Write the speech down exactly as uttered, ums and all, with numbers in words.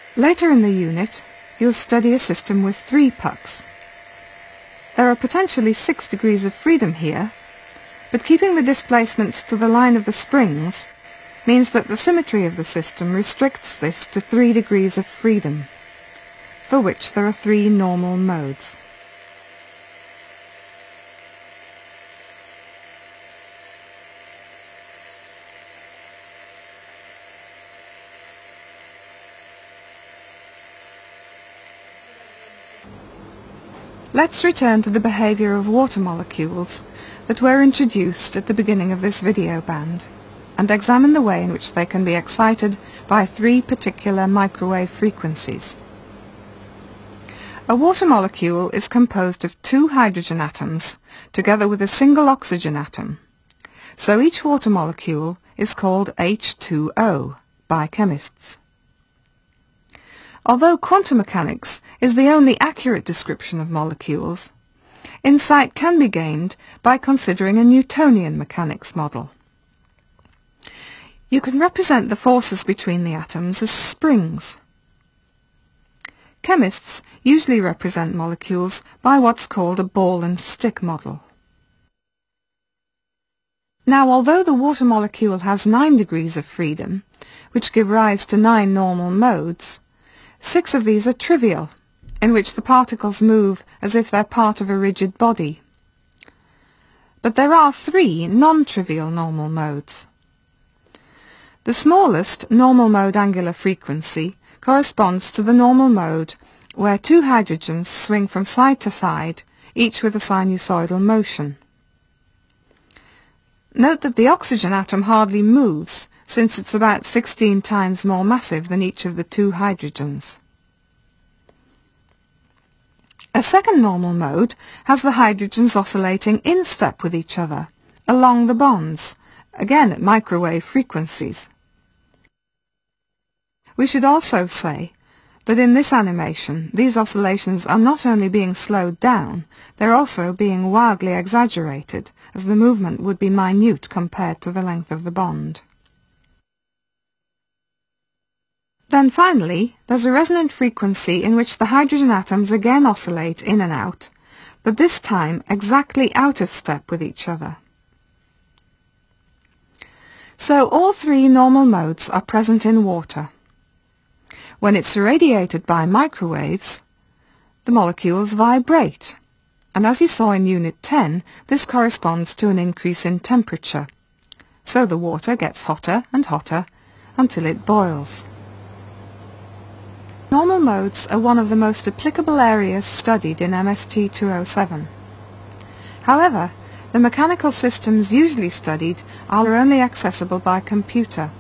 Later in the unit, you'll study a system with three pucks. There are potentially six degrees of freedom here, but keeping the displacements to the line of the springs means that the symmetry of the system restricts this to three degrees of freedom, for which there are three normal modes. Let's return to the behavior of water molecules that were introduced at the beginning of this video band and examine the way in which they can be excited by three particular microwave frequencies. A water molecule is composed of two hydrogen atoms together with a single oxygen atom, so each water molecule is called H two O by chemists. Although quantum mechanics is the only accurate description of molecules, insight can be gained by considering a Newtonian mechanics model. You can represent the forces between the atoms as springs. Chemists usually represent molecules by what's called a ball and stick model. Now, although the water molecule has nine degrees of freedom, which give rise to nine normal modes, six of these are trivial, in which the particles move as if they're part of a rigid body. But there are three non-trivial normal modes. The smallest normal mode angular frequency corresponds to the normal mode where two hydrogens swing from side to side, each with a sinusoidal motion. Note that the oxygen atom hardly moves, since it's about sixteen times more massive than each of the two hydrogens. A second normal mode has the hydrogens oscillating in step with each other, along the bonds, again at microwave frequencies. We should also say that in this animation, these oscillations are not only being slowed down, they're also being wildly exaggerated, as the movement would be minute compared to the length of the bond. Then finally, there's a resonant frequency in which the hydrogen atoms again oscillate in and out, but this time exactly out of step with each other. So all three normal modes are present in water. When it's irradiated by microwaves, the molecules vibrate, and as you saw in Unit ten, this corresponds to an increase in temperature. So the water gets hotter and hotter until it boils. Normal modes are one of the most applicable areas studied in M S T two oh seven. However, the mechanical systems usually studied are only accessible by computer,